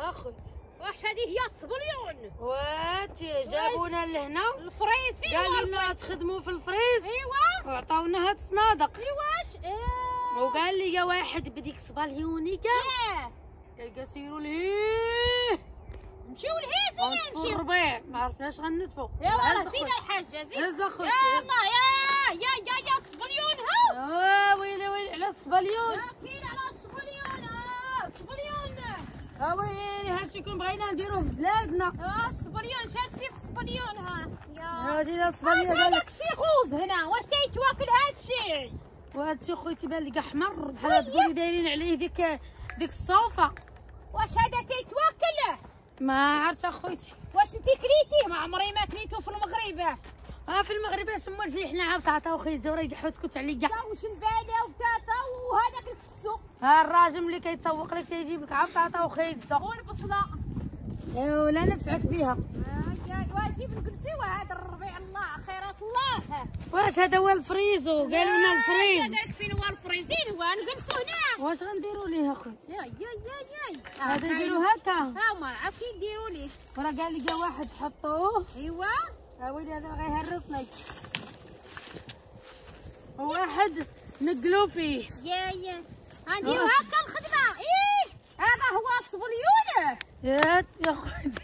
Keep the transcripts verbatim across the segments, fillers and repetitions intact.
اخوتي واش هذه هي الصبليون؟ واتي جابونا لهنا الفريز فين قالوا لنا تخدموا في الفريز. ايوا وعطاونا هاد الصنادق. ايواش اه وقال لي يا واحد بديك صباليوني كاع قال سيروا لهيه نمشيو لهيه فين نمشيو نمشيو؟ الربيع ما عرفناش غنتفوا. ايوا زيد الحاجه زيد. هز اخوتي. يا الله يا يا يا يا الصبليون ها. اه ويلي ويلي على الصباليون. يا كاين على الصبليون اه الصبليون. اه ويلي هادشي كون بغينا نديروه في بلادنا. اه الصبليون شادشي في الصبليون ها. يا هادي الصباليه قال لك شي خوز هنا واش كيتواكل هادشي؟ وهادشي خويتي بان لك احمر بحال تقولي دايرين عليه ديك ديك الصوفه. واش هذا كيتواكل؟ ما عرفت اخويتي. واش انت كليتيه؟ ما عمري ما كليتو في المغرب. اه في المغرب سموا الفليح نعاود بطاطا وخيزه وراه يدحو تسكت عليا. وشمبالة وبطاطا وهذاك الكسكسو. ها الراجل ملي كيتسوق لك تيجيب لك عا بطاطا وخيزه. والبصله. ايوا ولا نفعك بها. واجيب نجلسيو هذا الربيع الله خيرات الله. واش هذا هو الفريزو قالوا لنا الفريز. قالت فين هو الفريزين هو نجلسو هنا. واش غنديروا ليه اخويا؟ يا يا يا يا هذا يديروا هكا. ها هما عرف كي يديروا ليه. وراه قال لي واحد حطوه. ايوا ها ويلي هذا غيهرسني. وواحد نقلو فيه. يا يا غنديروا هكا الخدمه. ايه هذا هو الصبليون. يا يا خويا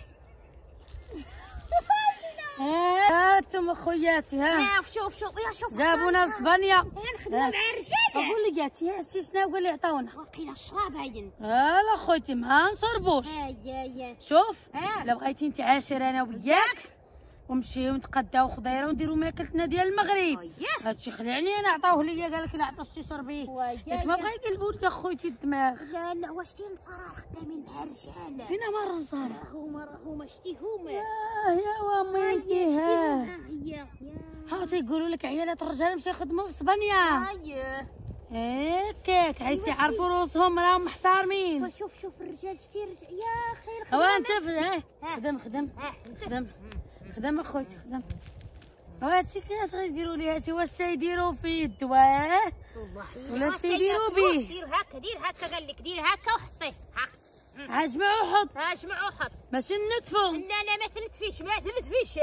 ها انتم اخوياتي ها شوف شوف يا شوف جابونا اسبانيا نخدموا مع الرجال. قول لي قالتي هادشي شنو هو اللي عطاونا؟ وقيلا الشراب هاين. اه لا خويتي ما نشربوش. ها يا يا شوف اه. الا بغيتي نتعاشر انا وياك ونمشيو نتقداو خضيره ونديرو ماكلتنا ديال المغرب. هادشي خلعني انا عطاوه ليا قال لك لا عطاش تشربيه. ياك ما بغا يقلبوا لك اخويتي الدماغ. لا لا واش تي النصارى خدامين مع الرجال. فين هما الرجال؟ هما هما شتي هما. اه يا واميتي ها هي ها تيقولوا لك عيالات الرجال مشاو يخدموا في اسبانيا. اييه هكاك عاد تيعرفوا روسهم راهم محترمين. شوف شوف الرجال شتي الرجال يا خير. هو انت خدم خدم خدم خدم اخويتي خدم. هادشي كاش غيديروا ليه هادشي واش تيديروا فيه الدواء ولا اش تيديروا به؟ دير هكا دير هكا قال لك دير هكا وحطيه هكا. عجمع وحط. ها جمع وحط باش نتفو. لا لا ما تنتفيش ما تنتفيش.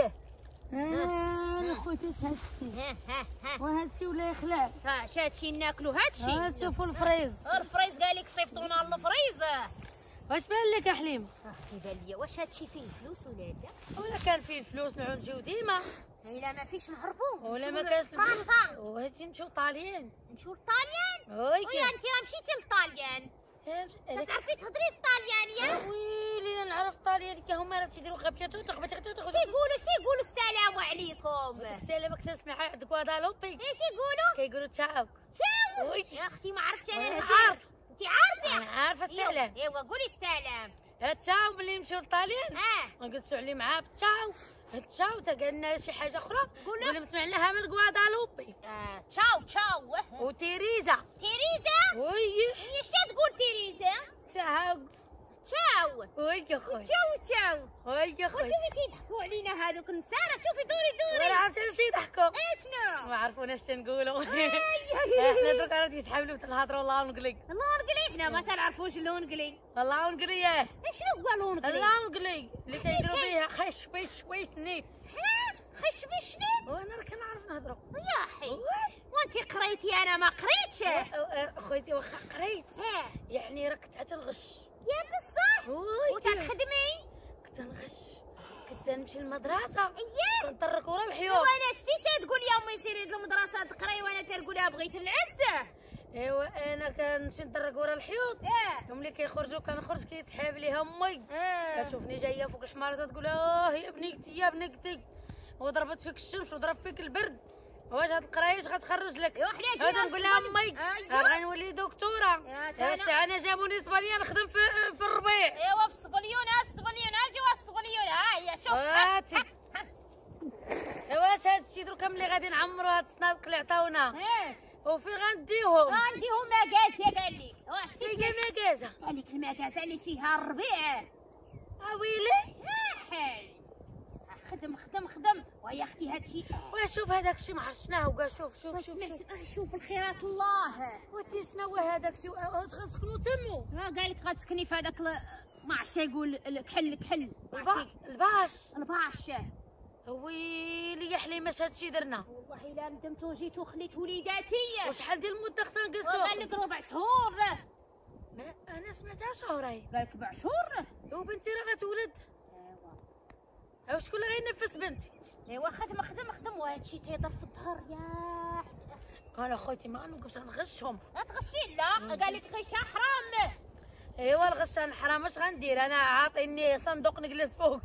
اه خويتي اش هادشي؟ ها ها ها وهادشي ولا يخلع. ها شاتشي ناكلو هادشي. ها شوفوا الفريز. الفريز قال لك صيفطونا الفريز. واش بان لك يا حليمه؟ اختي بان ليا واش هادشي فيه فلوس ولا لا؟ ولا كان فيه الفلوس نعود نمشيو ديما الا ما فيش نهربوا ولا ما كانش فرنسا. وهاتي نمشيو طاليان. نمشيو لطاليان. وي ويا انت راه مشيتي لطاليان تعرفي تهضري الطاليانيه؟ ويلي انا نعرف الطاليان كي هما راه تيديروا غبيتو تغبط تيقولوا تيقولوا السلام عليكم. السلام كنسمع عند غوادالوبي. ايش يقولوا؟ كيقولوا تشاو تشاو. وي يا اختي ما عرفتش انا. أنا عارف انت عارفه. انا عارفه السلام. ايوا قولي السلام. تشاو ملي نمشيو لطاليان اه نجلسوا عليه معاه تشاو تشاو تا قالنا شي حاجه اخرى قولوا. قولوا سمعناها من غوادالوبي. اه تشاو تشاو. وتيريزا. تيريزا. وي هي اش تقول تيريزا؟ تشاو تشاو. وي يا خويا تشاو تشاو. وي يا خويا وشوفي كيضحكوا علينا هذوك النسارى. شوفي دوري دوري. ولا عرفتي اش يضحكوا. اشنو؟ ما عرفوناش تنقولوا. احنا درك راه تيسحبوا تنهضروا الله ونقلي لونقلي. حنا ما تنعرفوش اللونقلي. الله ونقلي. شنو هو لونقلي؟ الله ونقلي اللي كيديروا فيها خش بيش شويش نيت. خش بيش نيت. وانا راه كنعرف نهضروا يا حي وانت قريتي انا ما قريتش. خويتي واخا قريت يعني راه كنت تنغش. يا بصح وتخدمي؟ كنت نغش كنت نمشي للمدرسه. اييه كنطرق ورا الحيوط. وانا شتي تقول يا امي سيري للمدرسه تقراي وانا تنقولها بغيت نعس. ايوا انا كنمشي نطرق ورا الحيوط. اه ملي كيخرجوا كنخرج كيسحاب ليها امي. اه كتشوفني جايه فوق الحمار تقول اه يا بنيتي يا بنيتي وضربت فيك الشمس وضرب فيك البرد واش هاد القرايه اش غتخرج لك؟ ايوا حنا جينا نقول لها امي غادي نولي دكتوره. الساعه انا جابوني اسبانيا نخدم في في الربيع. ايوا في الصبليون. ها الصبليون اجيو الصبليون. ها هي شوف هاتي واش هادشي دروكا ملي غادي نعمروا هاد الصنادق اللي عطاونا اه وفين غنديوهم؟ غنديهم مكازه قال لي. واش شتي مكازه؟ قال لك المكازه اللي فيها الربيع. اويلي حي خدم خدم خدم. ويا اختي هادشي واش شوف هذاك الشيء ما عرفناه وكاع. شوف شوف شوف شوف شوف الخيرات الله. وانتي شنو هو هذاك الشيء؟ غتسكنوا تمو؟ ها قال لك غتسكني في هذاك ما عرفتش يقول الكحل الكحل الباش الباش. ويلي يا حليمه هادشي درنا والله الا ندمت وجيت وخليت وليداتي. وشحال ديال المده خصنا نقصو؟ وقال لك ربع شهور. ما انا سمعتها شهرين. قال لك ربع شهور. وبنتي راه غتولد. ايوا شكون اللي غينفس بنتي؟ ايوا خدم خدم خدم وهادشي تيضر في الظهر يا انا خوتي ما نبقاوش نغشهم. ما تغشي لا قال لك غيشها حرام. ايوا الغش حرام اش غندير انا؟ عاطيني صندوق نجلس فوق.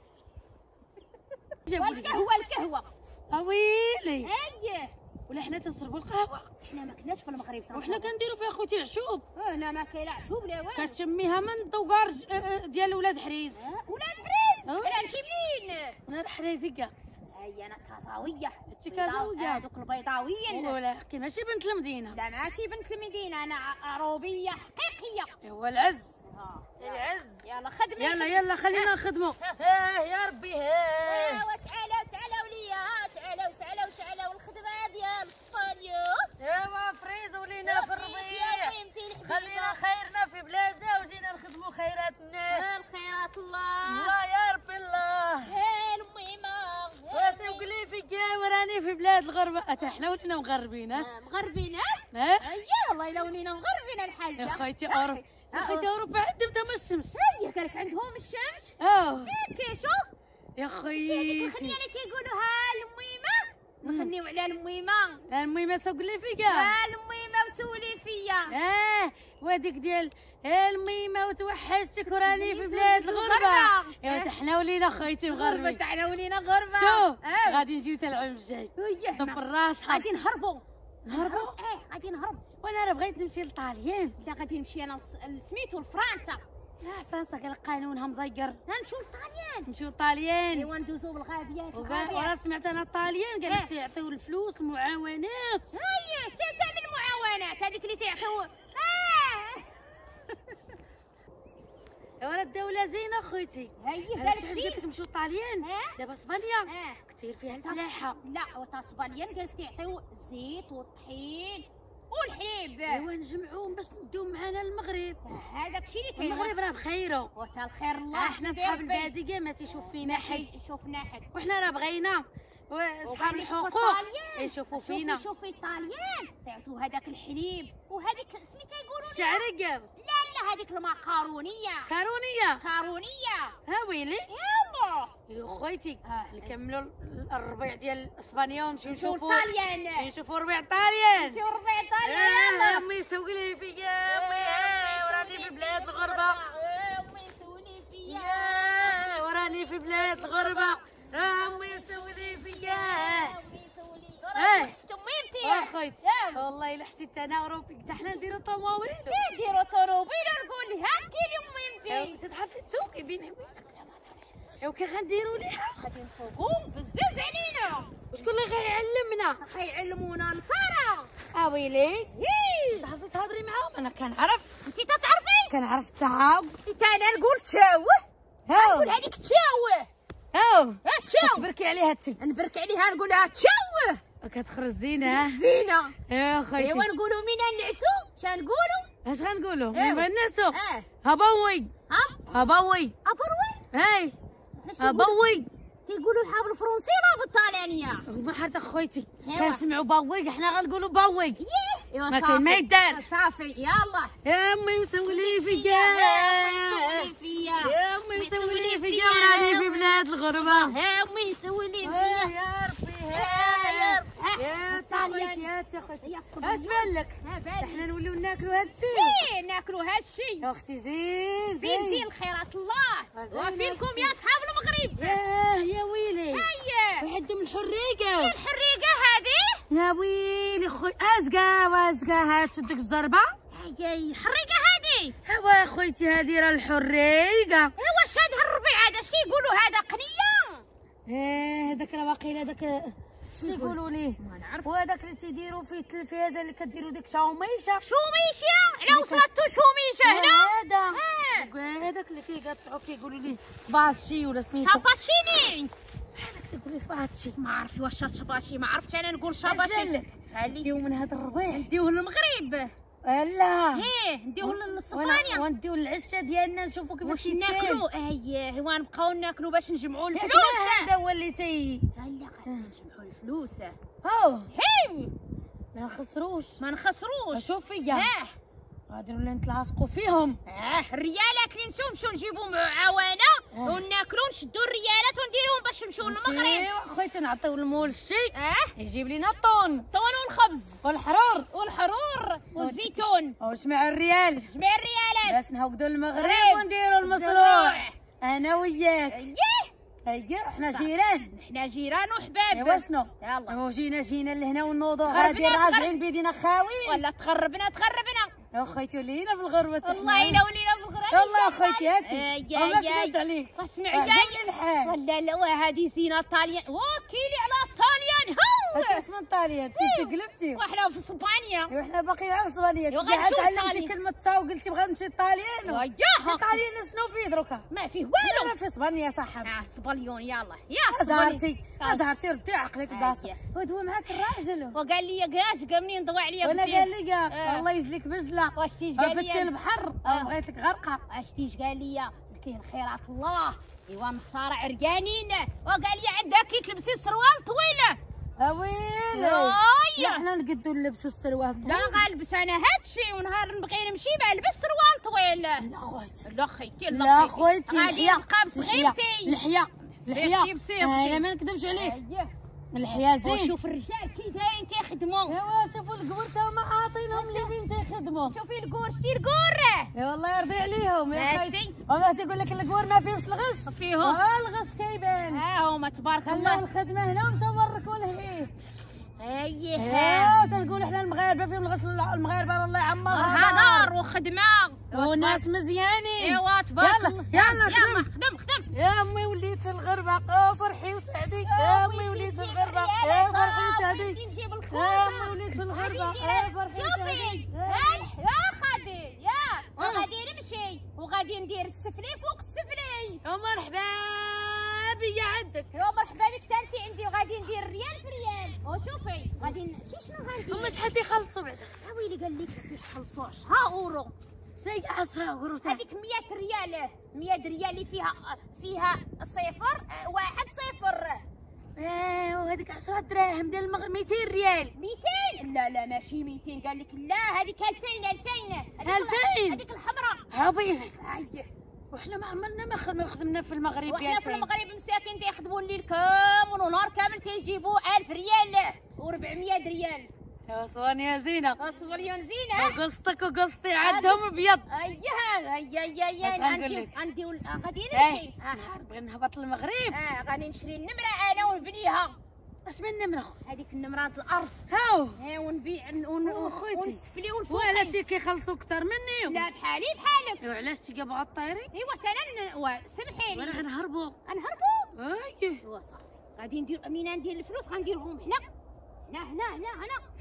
والقهوه القهوه اويلي اي ولا حنا تنشربوا القهوه؟ حنا ما كناش في المغرب وحنا كنديروا فيها خوتي العشوب. اه لا ما كاين عشوب لا والو. كتشميها من الدوكار ديال ولاد حريز. ولاد حريز انا كاينين. انا حريزيه. هاي انا كازاويه. انت كازاويه. هذوك البيضاويين. ولكن ماشي بنت المدينه. لا ماشي بنت المدينه انا عروبيه حقيقيه. ايوا العز. اه العز. يلا خدمي. يلا يلا خلينا نخدموا. ها يا ربي ها. ايوا تعالوا تعالوا ليا تعالوا تعالوا تعالوا الخدمه ديال اسبانيا. ايوا فريز ولينا في الربيع. خلينا خيرنا في بلادنا وجينا نخدموا خيرات الناس. الخيرات الله. الله يا ربي الله. ها المهمه. واسي وقولي فيا وراني في بلاد الغربه. حتى حنا ولينا مغربين. ها مغربين ها؟ اييه والله الا ولينا مغربين الحاجه. يا خويتي اوروبا يا خويتي اوروبا عندهم تما الشمس. هي قالك عندهم الشمس. اه هيك شوف يا هذيك خويتي. الخنيه اللي تيقولوا ها المهمه نغنيو على المهمه. المهم سوقلي فيا. ها المهمه وسولي فيا. اه وهذيك ديال الميمه وتوحشتك وراني في بلاد الغربه. ايوا حنا ولينا خويتي مغربين. تاعنا ولينا غربه. شوف اه غادي نجيو حتى العام الجاي. دبر راسها. غادي نهربوا. نهربوا؟ اه غادي نهرب. وانا راه بغيت نمشي للطاليان. لا غادي نمشي انا لسميتو لفرنسا. لا فرنسا قال قانونها مزير. نمشيو للطاليان. نمشيو للطاليان. ايوا ندوزو بالغابيات. وراه سمعت انا الطاليان قال لك تيعطيو الفلوس المعاونات. هيا شتا تعمل معاونات هذيك اللي تيعطيو. اه ايوا راه الدولة زينة خويتي. هي قالت قالت شحال قالت لك نمشيو للطاليان. دابا اسبانيا اه كثير فيها الفلاحة. لا وتا اسبانيا قالك تيعطيو الزيت والطحين والحليب. ايوا نجمعوهم باش نديهم معانا للمغرب. هذاك الشيء اللي كاين. المغرب راه بخيرو. وتا الخير الله. احنا صحاب الباديه ما تيشوف فينا حد. يشوفنا حد. وحنا راه بغينا وصحاب الحقوق يشوفوا فينا. شوفي الطاليان تعطوا هذاك الحليب وهذيك سميتها يقولوا الشعريه. لا لا هذيك المعكرونيه. كارونيه. كارونيه. ها ويلي. يلا يا خويتي آه. نكملوا الربيع ديال اسبانيا ونمشيو نشوفوا الطاليان. نشوفوا ربيع الطاليان. نمشيو ربيع الطاليان. يلا امي سوقي لي فيا امي وراني في بلاد الغربه. امي سولي فيا. يا وراني في بلاد الغربه. امي سولي فيا. امي سولي. اه تميمتي اه خويتي والله الا حسيت انا اوروبي حتى حنا نديرو طوموبيل. نديرو طوموبيل ونقول لها كي لميمتي. تتعرفي تسوقي بيني وبينك. ايوا كي غنديرو ليها غادي نفوقو بزاز علينا. وشكون اللي غيعلمنا؟ غيعلمونا نصارى. اه ويلي. يي تعرفي تهضري معاهم؟ انا كنعرف. انتي تتعرفي؟ كنعرف التعاون. انت انا نقول تشاوه. نقول هذيك تشاوه. هاو ها تشاو. تبركي عليها انتي. نبرك عليها نقول لها تشاوه. كتخرج زينه. زينه. يا خويتي. ايوا نقولوا مين نعسو شنو نقولوا؟ اش غنقولوا؟ إيه. ميما الناسو. اه هبوي ها هبوي. ابروي. هاي هبوي. تيقولوا لها بالفرنسي ولا بالطاليانيه؟ هما حتى خويتي إيوا. كنسمعوا باوي حنا غنقولوا باوي. ييه ايوا ما صافي. كاين ما يدار. صافي يلا. يا امي سولي فيا. يا امي سولي فيا. يا امي سولي فيا وراني في بلاد الغربه. يا امي سولي يا فيا. يا ربي يا ربي. يا طاليان. خويتي يا خويتي يا اش بان لك؟ ها بالي. احنا نوليو ناكلوا هاد الشيء. ايه ناكلوا هاد الشيء. يا اختي زين زين زين خيرات الله. وفيكم يا صحاب المغرب. ياه يا ويلي. هيا وعندهم الحريقه. الحريقه هذه. يا ويلي خويا ازكا وازكا هات شدك الزربه. هيا الحريقه هذه. ايوا خويتي هذه راه الحريقه. ايوا واش هذا الربيع هذا شي يقولوا هذا قنيه. ايه هذاك راه باقي هذاك شنو يقولوا ليه؟ ما نعرف. وهذاك اللي تيديروا فيه التلفازه اللي كديروا ديك شوميشه. شوميشه على وصلتو شوميشه هنا. هذا اه هذاك اللي كيقطعوا كيقولوا ليه باشي ولا سميتو شاباشيني. هذاك تيقول لي صباطشي. ما عرفت واش شاباشي ما عرفتش انا نقول اش شاباشي. بان لك؟ هالي نديو من هذا الربيع نديوه للمغرب. لا ايه نديوه للصبانيه ونديو العشه ديالنا نشوفوا كيفاش واش ناكلو. اييه هو نبقاو ناكلو باش نجمعوا الفلوس. هذا هو اللي تي لا خاصنا نجمعوا الفلوس. اوه هي ما نخسروش ما نخسروش. شوفي كاع اه غادي ولا نتلاصقوا فيهم. اه الريالات اللي نتو نمشيو نجيبو معاونه اه. وناكلو نشدو الريالات ونديروهم باش نمشيو للمغرب. ايوا خويتي نعطيو المولشي اه يجيب لينا الطون الطون والخبز والحرور والحرور والزيتون. واش مع الريال جمع الريالات باش نهودو المغرب ونديرو المشروع انا وياك. اييه اييه حنا جيران. حنا جيران وحباب. ايوا شنو يلا ايوا جينا جينا لهنا ونوضو غادي راجعين بيدينا خاويين ولا تخربنا تخربنا. يا خويتي ولينا في الغربه. والله الا ولينا في الغربه. والله خويتي هاتي يا ما يا كذبت عليك. اسمعي يا الحال ولا لا وهذه زينه طاليان. وكيلي على الطاليان انت هو. اش من طاليان انت قلبتي. وحنا في اسبانيا. ايوا حنا باقيين على اسبانيا. ايوا انت غنمشيو تعلمتي للطاليان. كلمه تا وقلتي بغا نمشي للطاليان. وياها الطاليان شنو فيه دروكا؟ ما فيه والو. انا في اسبانيا صاحبتي. اه الصبليون يلا يا زهرتي صبليون. زهرتي ردي عقلك بلاصه. هو معاك الراجل وقال لي كاش قال منين ضوى عليا. ولا قال لي كاع آه. الله يجزيك بجله واش تيج قال فتي لي البحر آه. بغيت لك غرقه. اش تيج قال لي قلت له خيرات الله. ايوا نصارى عرقانين. وقال لي عندك تلبسي سروال طويله. اويلي لا حنا نقدو نلبسو السروال طويل. لا غنلبس انا هادشي ونهار نبغي نمشي بلبس سروال طويل. لا خويتي لا خيتي لا خويتي غادي نبقى بصغيرتي. الحياه الحياه بصغيرتي. انا ما نكذبش عليك اييه الحياه زين. وشوف الرجال كي دايرين تيخدموا. ايوا شوفوا القور تا هما عاطينهم اللي فين تيخدموا. شوفي القور شتي القور. اي والله يرضي عليهم يا ماشي. خيتي. وما تيقول لك القور ما فيهمش الغش. فيهم اه الغش كيبان. ها هما تبارك خلاو الله. الخدمه هنا ومشاو بركوا لهيه. اييه ايوا تنقول حنا المغاربه فيهم الغش. المغاربه الله يعمرها هدار وخدمه وناس مزيانين. ايوا تبارك يلا الله. يلا يلا خدم خدم خدم. يا امي وليت في الغربه. اه فرحي وسعدي يا امي وليت في الغربه. يا فرحي وسعدي يا امي وليت في الغربه. يا فرحي شوفي يا خدي يا وغادي نمشي وغادي ندير السفلي فوق السفلي. مرحبا بيا عندك. يا مرحبا بك انت عندي وغادي ندير ريال في ريال. وشوفي غادي شي شنو غندير. هما شحال تيخلصوا بعدا؟ ويلي قال لك تيخلصوا عشرة اورو. سي عشرة اورو. هذيك مية ريال. مية ريال اللي فيها فيها صفر واحد صفر. ايه وهذيك عشرة دراهم ديال المغرب ميتين ريال. ميتين لا لا ماشي ميتين. قال لك لا هذيك ألفين ألفين. ألفين هذيك الحمراء. عبيلي وحنا ما عمرنا ما خدمنا في المغرب. وحنا في المغرب مساكن تيخدموا الليل كامل ونهار كامل تيجيبوا ألف ريال وأربعمية ريال. يا صواني زينه. صبريون زينه. قصتك وقصتي عندهم ابيض. اييه اييه اييه عندي عندي غادي نمشي. نبغي نهبط للمغرب. اه غادي نشري النمره انا ونبنيها. اش من نمره؟ هذيك النمره د الارض. هاو ها ونبيع ونسفلي والفوق. ولا تي كيخلصوا اكثر مني. لا بحالي بحالك. وعلاش تيجا باغا طيري؟ ايوا انا سمحي لي. وانا غنهربوا. غنهربوا. اييه ايوا صافي غادي ندير منين ندير الفلوس غنديرهم هنا هنا هنا هنا هنا.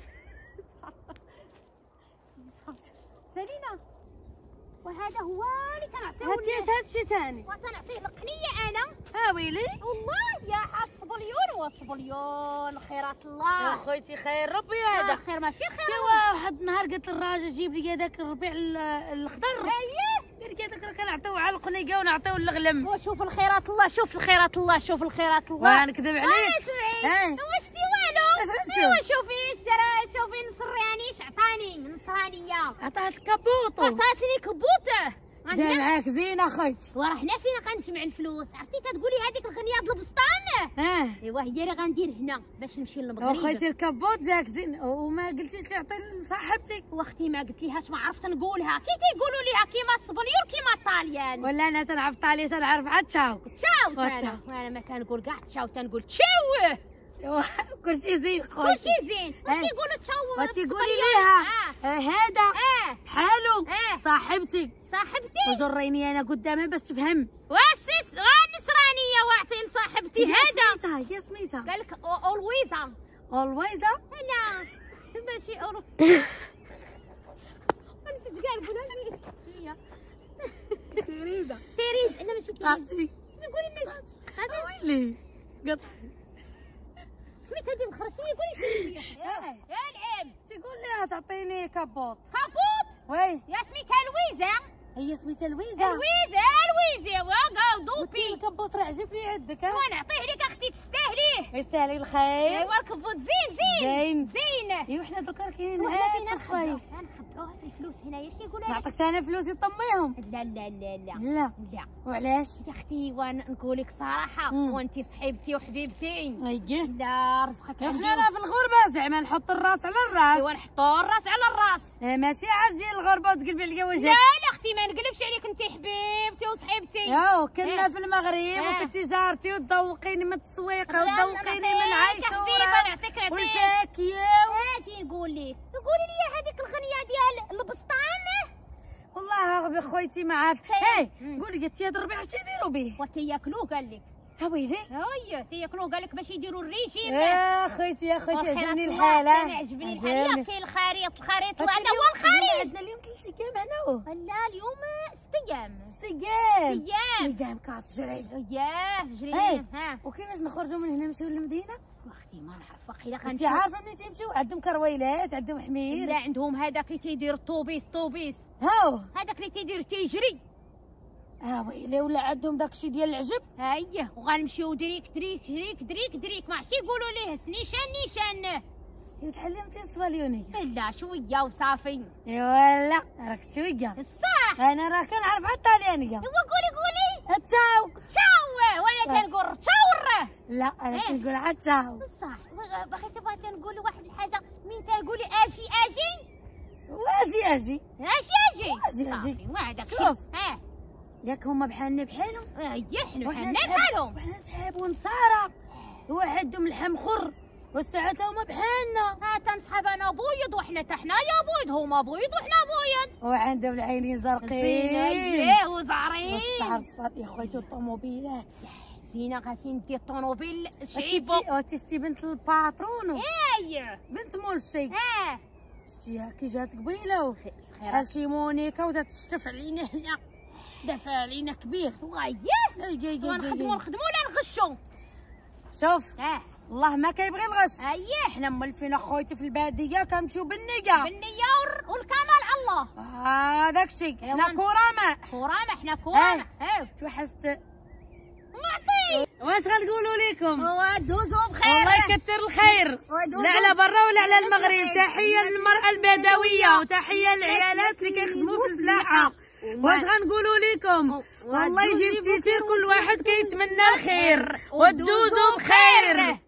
سالينا وهذا هو اللي كنعطيه. هاتي هادشي ثاني وتنعطيه القنيه انا. ها ويلي والله يا حاط صبليون وصبليون خيرات الله. يا خويتي خير ربي هذا. آه خير ماشي خير. ايوا واحد النهار قالت للراجل جيب لي هذاك الربيع الخضر. اييه قال لك هذاك راه كنعطيوه على القنيقه ونعطيوه للغلم. وشوف الخيرات الله شوف الخيرات الله شوف الخيرات الله. وانا نكذب عليك. اسمعي واش تي والو. اش غنشوف؟ ايوا شوفي شرا شوفي نصرانيش عطاني نصرانيه. عطات كابوطو. عطاتني كبوطه. جا معاك زينه خويتي. وراه حنا فين غنجمع الفلوس. عرفتي كتقولي هذيك الغنيه د البسطام. اه ايوا هي اللي غندير هنا باش نمشي للمغرب. خويتي الكابوط جاك زين وما قلتيش لي عطي لصاحبتي. واختي ما قلت ليهاش ما عرفت نقولها. كي تيقولوا ليها كيما الصبليور كيما الطاليان. ولا انا تنعرف طالي تنعرف عاد تشاو تشاو. انا وانا ما كنقول كاع تشاو تنقول تشاو. كلشي زين خويا كلشي زين. واش كيقولوا تشاو؟ وتيقولي ليها آه. هذا اه بحالو آه. صاحبتي صاحبتي. وجريني انا قدامها باش تفهم. واش سيس نصرانيه واعطين صاحبتي هذا. سميتها هي سميتها قال لك اولويزا. اولويزا انا ماشي اورو. نسيت كاع نقولها لك شويه. تيريزا تيريز. انا ماشي تيريز. عرفتي قولي ماشي هذا ويلي قطع سميت هذه مخرسيه. قولي شويه. يا العيب نعم. تقول لها تعطيني كابوط. كابوط؟ وي يا سميتها لويزه. هي سميتها لويزه. لويزه لويزه واقا دوبي. الكابوط راه عجبني عندك. ها ونعطيه لك اختي تستاهليه. يستاهل الخير. ايوا الكبوط زين زين زين زين. ايوا حنا دركا كاينين وحنا معاه فينا في الصيف. نخبعوها في الفلوس هنايا. شنو يقولوا لك؟ نعطيك انا فلوس يطميهم. لا لا لا لا لا لا. وعلاش يا اختي وانا نقول لك صراحه وانت صحيبتي وحبيبتي. اييه لا رزقك عندي. احنا راه في الغربه زعما نحط الراس على الراس. ايوا نحطوا الراس على الراس. اه ماشي عاد تجي الغربه وتقلبي عليا وجهك. لا لا اختي ما نقلبش عليك انت حبيبتي وصحيبتي. ياو كنا اه. في المغرب اه. وكنتي جارتي وتذوقيني من التسويق لا، وتذوقيني من نعطيك عيشوره حبيبه نعطيك نعطيك. والفاكهه. هاتي نقول لك قولي لي هذيك الغنيه ديال البسطان. والله ربي خويتي ما عارف. هي. هاي قولي قلت يا الربيع اش يديروا به؟ وتياكلوه قال لك. ها ويلي هاي تياكلوه قال لك باش يديروا الريجيم. يا خويتي يا خويتي والخيرات عجبني الله. الحال. انا عجبني الحال. يا كاين الخريط الخريط وهذا هو الخريط. عندنا اليوم ثلاث ايام هنا. لا اليوم ست ايام. ست ايام. ايام ايام كتجري. ياه جري. هاي. ها وكيفاش نخرجوا من هنا نمشيو للمدينه؟ اختي ما نعرف واقيلا انت غنمشيو. عارفه ملي تيمشيو عندهم كرويلات عندهم حمير. لا عندهم هذاك اللي تيدير الطوبيس طوبيس. هاو هذاك اللي تيدير تيجري. اه ويلي ولا عندهم داكشي ديال العجب. هاي وغنمشيو دريك دريك دريك دريك دريك ما عرفتش يقولوا ليه نيشان نيشان. تعلمتي الصواليونيه؟ لا شويه وصافي. ايوا لا راك شويه. الصح انا راه كنعرف على الطاليانيه. هو قولي قولي. تشاو. تشاو وانا تنقول تشاور. لا انا إيه. كنقول عاد تشاو. صح باغي تبغي تنقول واحد الحاجه من تنقولي اجي اجي واجي اجي اجي اجي أجي أجي. صافي وهذاك شوف. ها ياك هما بحالنا بحالهم. اي حنا وحنا بحالنا صحاب- بحالهم. وحنا صحاب ونصارى. وحدهم اللحم خر والساعات هما بحالنا. ها تنصحاب انا بويض وحنا تا حنايا بويض هما بويض وحنا بويض. وعندهم العينين زرقين. زينه وزعرين والشعر صفار يا خويا الطوموبيلات. زينه غاسي ندير الطوموبيل شتي شعيبو. شتي بنت الباترونو. اي بنت مول الشي. ها شتيها كي جات قبيله بحال شي مونيكا وجات تشتف علينا هنا دافع علينا كبير. وغايه اي اي ونخدمو نخدمو ولا نغشو. شوف ها الله ما كيبغي الغش. اييه حنا مولفين اخويتي في الباديه كنمشيو بالنيه. بالنية والر- والكمال على الله. هذاك الشيء حنا إيوان. كرماء. كرامة احنا كرامة. ها توحشت. معطي واش غنقولوا لكم؟ ودوزو بخير. الله يكثر الخير. لا على برا ولا على المغرب. تحيه للمراه البدويه وتحيه للعيالات اللي كيخدموا في الفلاحه. واش غنقولوا لكم؟ والله يجيب التيسير كل واحد كيتمنى الخير ودوزو بخير.